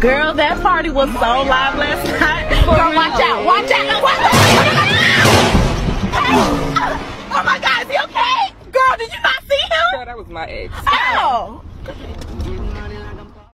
Girl, that party was so live last night. Girl, watch out, watch out, watch out. Oh my God, is he okay? Girl, did you not see him? Girl, that was my ex. Oh.